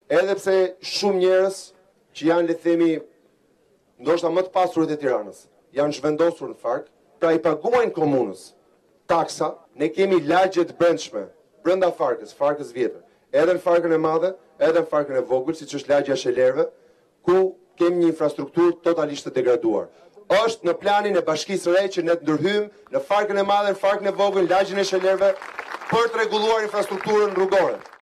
Edhe pse shumë njerëz që janë, le të themi, ndoshta më të pasurit e Tiranës, janë zhvendosur në Fark, pra i paguajnë komunës taksa, ne kemi lagje të brendshme brenda Farkës vjetër, edhe në Farkën e Madhe, edhe në Farkën e Vogël, siç është lagja e Shelerëve, ku kemi një infrastrukturë totalisht të degraduar. Është në planin e Bashkisë së Re që ne të ndërhyjmë në Farkën e Madhe, në Farkën e Vogël, lagjin e Shelerëve për të rregulluar infrastrukturën rrugore.